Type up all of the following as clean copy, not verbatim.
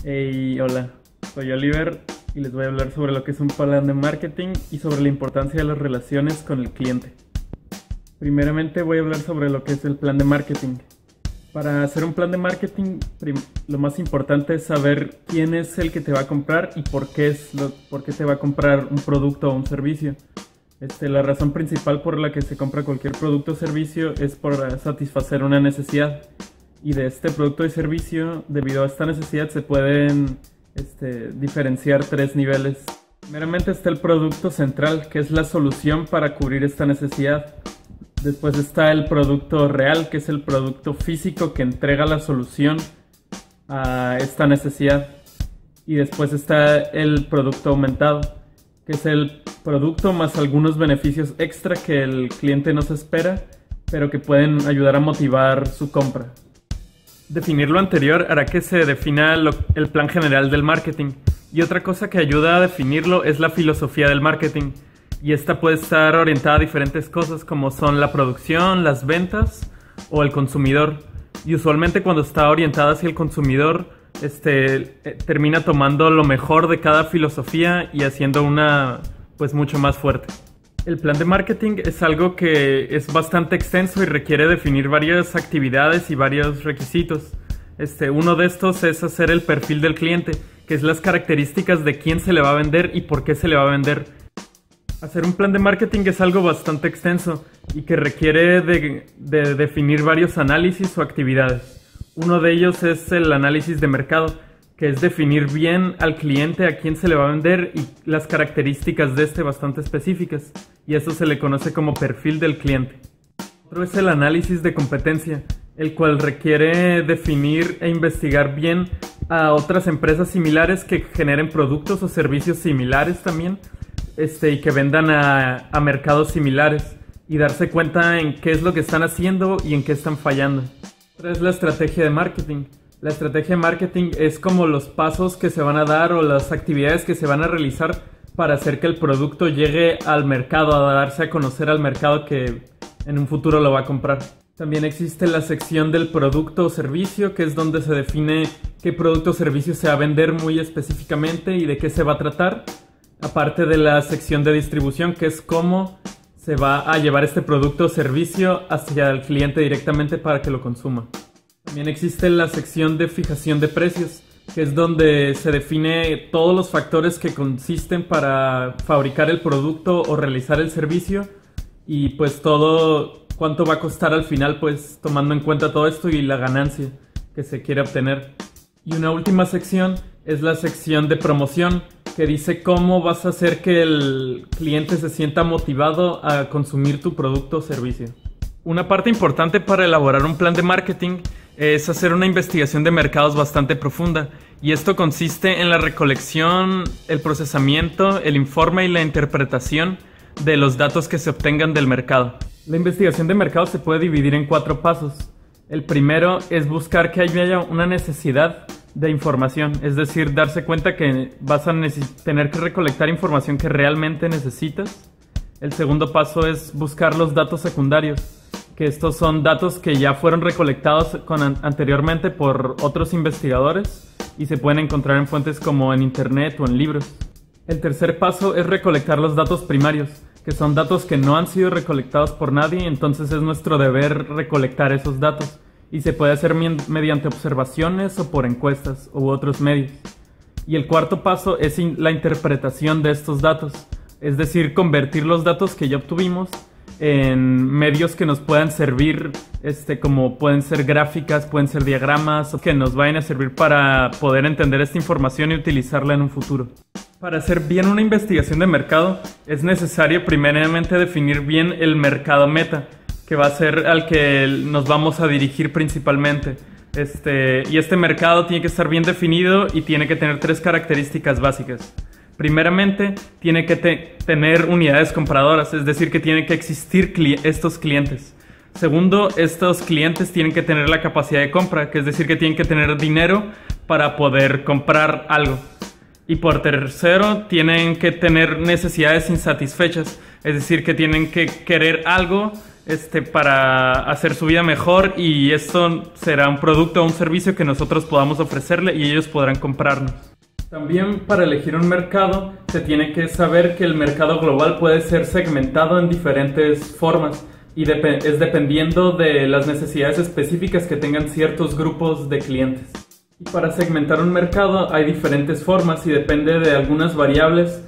Hey, hola, soy Oliver y les voy a hablar sobre lo que es un plan de marketing y sobre la importancia de las relaciones con el cliente. Primeramente voy a hablar sobre lo que es el plan de marketing. Para hacer un plan de marketing, lo más importante es saber quién es el que te va a comprar y por qué te va a comprar un producto o un servicio. La razón principal por la que se compra cualquier producto o servicio es por satisfacer una necesidad. Y de este producto y servicio, debido a esta necesidad, se pueden diferenciar tres niveles. Primeramente está el producto central, que es la solución para cubrir esta necesidad. Después está el producto real, que es el producto físico que entrega la solución a esta necesidad. Y después está el producto aumentado, que es el producto más algunos beneficios extra que el cliente no se espera, pero que pueden ayudar a motivar su compra. Definir lo anterior hará que se defina el plan general del marketing. Y otra cosa que ayuda a definirlo es la filosofía del marketing. Y esta puede estar orientada a diferentes cosas como son la producción, las ventas o el consumidor. Y usualmente cuando está orientada hacia el consumidor, termina tomando lo mejor de cada filosofía y haciendo una pues mucho más fuerte. El plan de marketing es algo que es bastante extenso y requiere definir varias actividades y varios requisitos. Uno de estos es hacer el perfil del cliente, que es las características de quién se le va a vender y por qué se le va a vender. Hacer un plan de marketing es algo bastante extenso y que requiere de definir varios análisis o actividades. Uno de ellos es el análisis de mercado, que es definir bien al cliente a quién se le va a vender y las características de bastante específicas, y eso se le conoce como perfil del cliente. Otro es el análisis de competencia, el cual requiere definir e investigar bien a otras empresas similares que generen productos o servicios similares también, y que vendan a mercados similares, y darse cuenta en qué es lo que están haciendo y en qué están fallando. Otra es la estrategia de marketing. La estrategia de marketing es como los pasos que se van a dar o las actividades que se van a realizar para hacer que el producto llegue al mercado, a darse a conocer al mercado que en un futuro lo va a comprar. También existe la sección del producto o servicio, que es donde se define qué producto o servicio se va a vender muy específicamente y de qué se va a tratar. Aparte de la sección de distribución, que es cómo se va a llevar este producto o servicio hacia el cliente directamente para que lo consuma. También existe la sección de fijación de precios, que es donde se define todos los factores que consisten para fabricar el producto o realizar el servicio y pues todo cuánto va a costar al final, pues tomando en cuenta todo esto y la ganancia que se quiere obtener. Y una última sección es la sección de promoción, que dice cómo vas a hacer que el cliente se sienta motivado a consumir tu producto o servicio. Una parte importante para elaborar un plan de marketing es hacer una investigación de mercados bastante profunda, y esto consiste en la recolección, el procesamiento, el informe y la interpretación de los datos que se obtengan del mercado. La investigación de mercado se puede dividir en 4 pasos. El primero es buscar que haya una necesidad de información, es decir, darse cuenta que vas a tener que recolectar información que realmente necesitas. El segundo paso es buscar los datos secundarios, que estos son datos que ya fueron recolectados anteriormente por otros investigadores y se pueden encontrar en fuentes como en internet o en libros. El tercer paso es recolectar los datos primarios, que son datos que no han sido recolectados por nadie, entonces es nuestro deber recolectar esos datos, y se puede hacer mediante observaciones o por encuestas u otros medios. Y el cuarto paso es la interpretación de estos datos, es decir, convertir los datos que ya obtuvimos en medios que nos puedan servir, como pueden ser gráficas, pueden ser diagramas, o que nos vayan a servir para poder entender esta información y utilizarla en un futuro. Para hacer bien una investigación de mercado, es necesario primeramente definir bien el mercado meta, que va a ser al que nos vamos a dirigir principalmente. Y este mercado tiene que estar bien definido y tiene que tener 3 características básicas. Primeramente, tiene que tener unidades compradoras, es decir, que tienen que existir estos clientes. Segundo, estos clientes tienen que tener la capacidad de compra, que es decir, que tienen que tener dinero para poder comprar algo. Y por tercero, tienen que tener necesidades insatisfechas, es decir, que tienen que querer algo para hacer su vida mejor, y esto será un producto o un servicio que nosotros podamos ofrecerle y ellos podrán comprarnos. También para elegir un mercado se tiene que saber que el mercado global puede ser segmentado en diferentes formas y es dependiendo de las necesidades específicas que tengan ciertos grupos de clientes. Y para segmentar un mercado hay diferentes formas y depende de algunas variables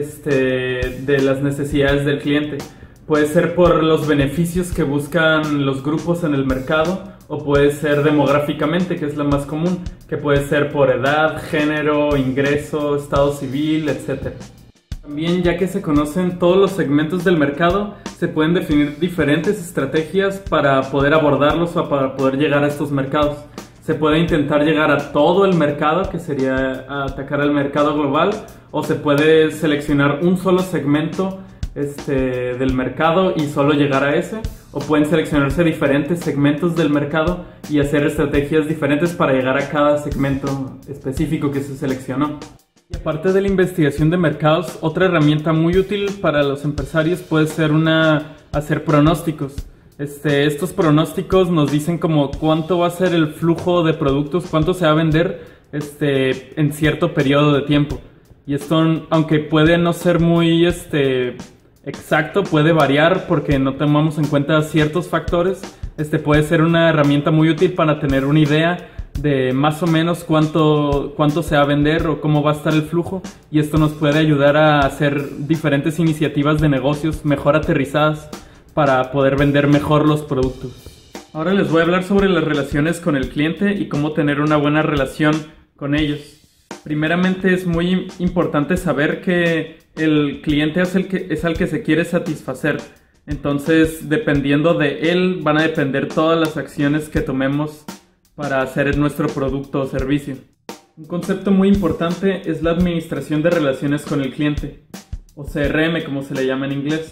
de las necesidades del cliente. Puede ser por los beneficios que buscan los grupos en el mercado, o puede ser demográficamente, que es la más común, que puede ser por edad, género, ingreso, estado civil, etc. También, ya que se conocen todos los segmentos del mercado, se pueden definir diferentes estrategias para poder abordarlos o para poder llegar a estos mercados. Se puede intentar llegar a todo el mercado, que sería atacar al mercado global, o se puede seleccionar un solo segmento del mercado y solo llegar a ese, o pueden seleccionarse diferentes segmentos del mercado y hacer estrategias diferentes para llegar a cada segmento específico que se seleccionó. Y aparte de la investigación de mercados, otra herramienta muy útil para los empresarios puede ser hacer pronósticos. Estos pronósticos nos dicen como cuánto va a ser el flujo de productos, cuánto se va a vender en cierto periodo de tiempo. Y esto, aunque puede no ser muy exacto, puede variar porque no tomamos en cuenta ciertos factores. Puede ser una herramienta muy útil para tener una idea de más o menos cuánto se va a vender o cómo va a estar el flujo, y esto nos puede ayudar a hacer diferentes iniciativas de negocios mejor aterrizadas para poder vender mejor los productos. Ahora les voy a hablar sobre las relaciones con el cliente y cómo tener una buena relación con ellos. Primeramente, es muy importante saber que el cliente es al que se quiere satisfacer. Entonces, dependiendo de él, van a depender todas las acciones que tomemos para hacer nuestro producto o servicio. Un concepto muy importante es la administración de relaciones con el cliente, o CRM como se le llama en inglés.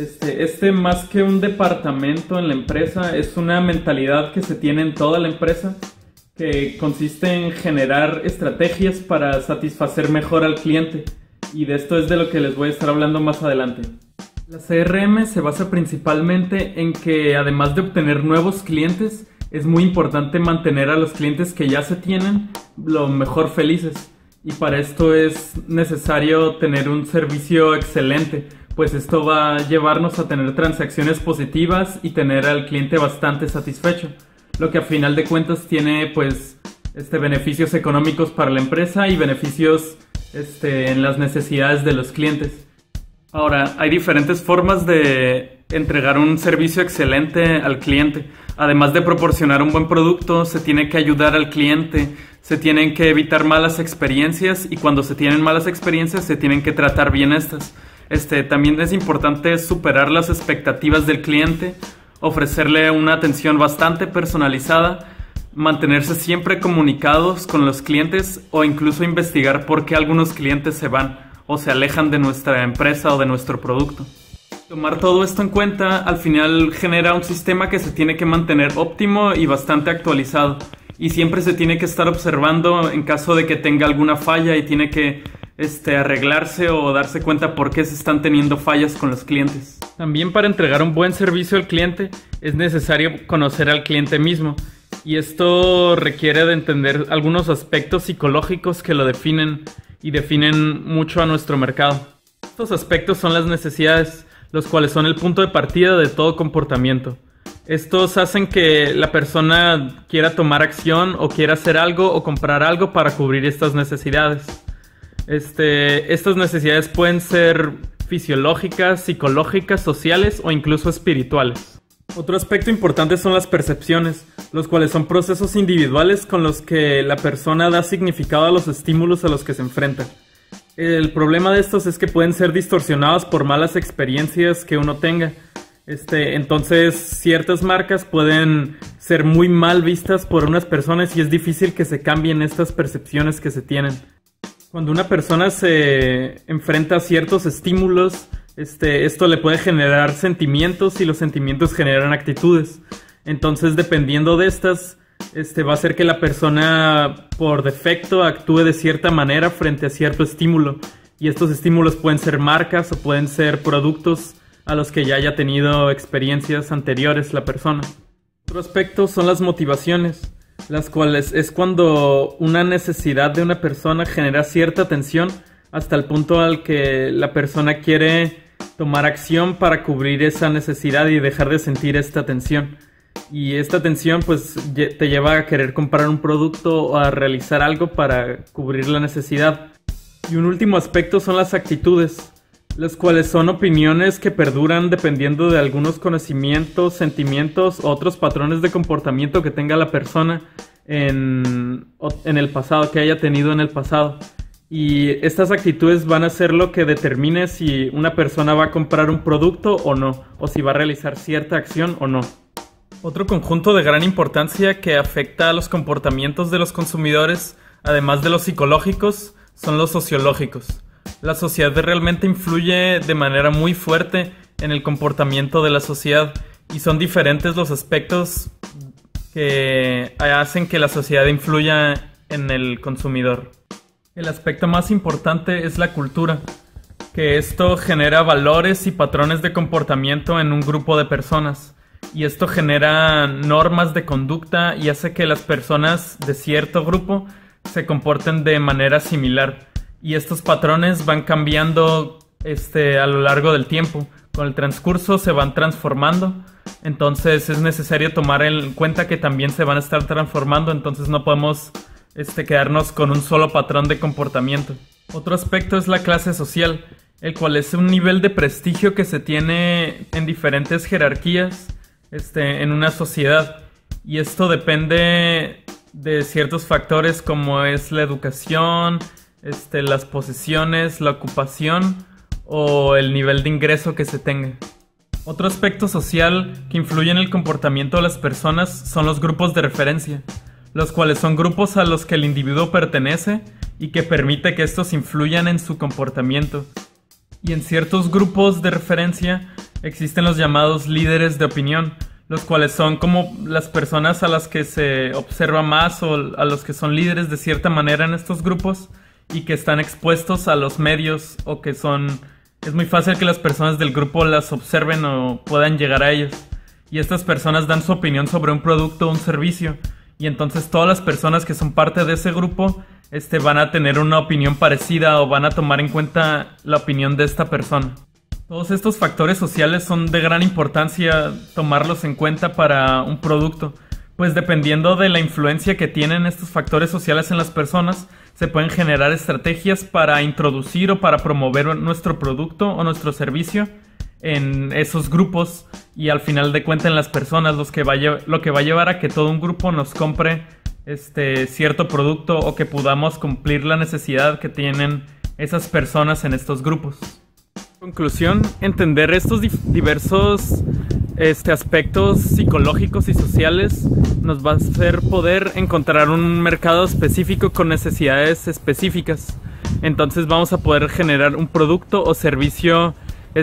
Más que un departamento en la empresa, es una mentalidad que se tiene en toda la empresa, que consiste en generar estrategias para satisfacer mejor al cliente, y de esto es de lo que les voy a estar hablando más adelante. La CRM se basa principalmente en que, además de obtener nuevos clientes, es muy importante mantener a los clientes que ya se tienen lo mejor felices, y para esto es necesario tener un servicio excelente, pues esto va a llevarnos a tener transacciones positivas y tener al cliente bastante satisfecho, lo que a final de cuentas tiene beneficios económicos para la empresa y beneficios en las necesidades de los clientes. Ahora, hay diferentes formas de entregar un servicio excelente al cliente. Además de proporcionar un buen producto, se tiene que ayudar al cliente, se tienen que evitar malas experiencias, y cuando se tienen malas experiencias se tienen que tratar bien estas. También es importante superar las expectativas del cliente, ofrecerle una atención bastante personalizada, mantenerse siempre comunicados con los clientes o incluso investigar por qué algunos clientes se van o se alejan de nuestra empresa o de nuestro producto. Tomar todo esto en cuenta al final genera un sistema que se tiene que mantener óptimo y bastante actualizado, y siempre se tiene que estar observando en caso de que tenga alguna falla y tiene que arreglarse o darse cuenta por qué se están teniendo fallas con los clientes. También, para entregar un buen servicio al cliente es necesario conocer al cliente mismo, y esto requiere de entender algunos aspectos psicológicos que lo definen y definen mucho a nuestro mercado. Estos aspectos son las necesidades, los cuales son el punto de partida de todo comportamiento. Estos hacen que la persona quiera tomar acción o quiera hacer algo o comprar algo para cubrir estas necesidades. Estas necesidades pueden ser fisiológicas, psicológicas, sociales o incluso espirituales. Otro aspecto importante son las percepciones, los cuales son procesos individuales con los que la persona da significado a los estímulos a los que se enfrenta. El problema de estos es que pueden ser distorsionados por malas experiencias que uno tenga. Entonces, ciertas marcas pueden ser muy mal vistas por unas personas y es difícil que se cambien estas percepciones que se tienen. Cuando una persona se enfrenta a ciertos estímulos, esto le puede generar sentimientos, y los sentimientos generan actitudes. Entonces, dependiendo de estas, va a hacer que la persona por defecto actúe de cierta manera frente a cierto estímulo. Y estos estímulos pueden ser marcas o pueden ser productos a los que ya haya tenido experiencias anteriores la persona. Otro aspecto son las motivaciones, las cuales es cuando una necesidad de una persona genera cierta tensión hasta el punto al que la persona quiere tomar acción para cubrir esa necesidad y dejar de sentir esta tensión. Y esta tensión pues te lleva a querer comprar un producto o a realizar algo para cubrir la necesidad. Y un último aspecto son las actitudes, las cuales son opiniones que perduran dependiendo de algunos conocimientos, sentimientos o otros patrones de comportamiento que tenga la persona en el pasado, que haya tenido en el pasado. Y estas actitudes van a ser lo que determine si una persona va a comprar un producto o no, o si va a realizar cierta acción o no. Otro conjunto de gran importancia que afecta a los comportamientos de los consumidores, además de los psicológicos, son los sociológicos. La sociedad realmente influye de manera muy fuerte en el comportamiento de la sociedad y son diferentes los aspectos que hacen que la sociedad influya en el consumidor. El aspecto más importante es la cultura, que esto genera valores y patrones de comportamiento en un grupo de personas. Y esto genera normas de conducta y hace que las personas de cierto grupo se comporten de manera similar. Y estos patrones van cambiando a lo largo del tiempo. Con el transcurso se van transformando. Entonces es necesario tomar en cuenta que también se van a estar transformando. Entonces no podemos quedarnos con un solo patrón de comportamiento. Otro aspecto es la clase social, el cual es un nivel de prestigio que se tiene en diferentes jerarquías en una sociedad. Y esto depende de ciertos factores como es la educación, las posesiones, la ocupación o el nivel de ingreso que se tenga. Otro aspecto social que influye en el comportamiento de las personas son los grupos de referencia, los cuales son grupos a los que el individuo pertenece y que permite que estos influyan en su comportamiento. Y en ciertos grupos de referencia existen los llamados líderes de opinión, los cuales son como las personas a las que se observa más o a los que son líderes de cierta manera en estos grupos y que están expuestos a los medios o que es muy fácil que las personas del grupo las observen o puedan llegar a ellos. Y estas personas dan su opinión sobre un producto o un servicio y entonces todas las personas que son parte de ese grupo van a tener una opinión parecida o van a tomar en cuenta la opinión de esta persona. Todos estos factores sociales son de gran importancia tomarlos en cuenta para un producto, pues dependiendo de la influencia que tienen estos factores sociales en las personas, se pueden generar estrategias para introducir o para promover nuestro producto o nuestro servicio en esos grupos y al final de cuentas en las personas, lo que va a llevar a que todo un grupo nos compre cierto producto o que podamos cumplir la necesidad que tienen esas personas en estos grupos. En conclusión, entender estos diversos aspectos psicológicos y sociales nos va a hacer poder encontrar un mercado específico con necesidades específicas. Entonces vamos a poder generar un producto o servicio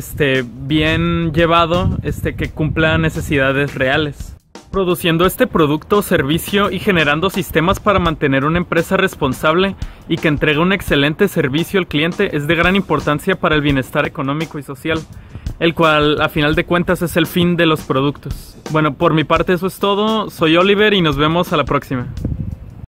bien llevado que cumpla necesidades reales. Produciendo este producto o servicio y generando sistemas para mantener una empresa responsable y que entregue un excelente servicio al cliente es de gran importancia para el bienestar económico y social, el cual a final de cuentas es el fin de los productos. Bueno, por mi parte eso es todo, soy Oliver y nos vemos a la próxima.